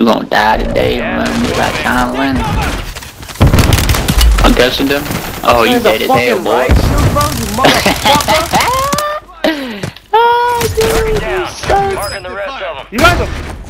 We're gonna die today, man. We're about time to win. I'm guessing them. Oh, you dead as hell, boy. Marking the rest of them. You guys are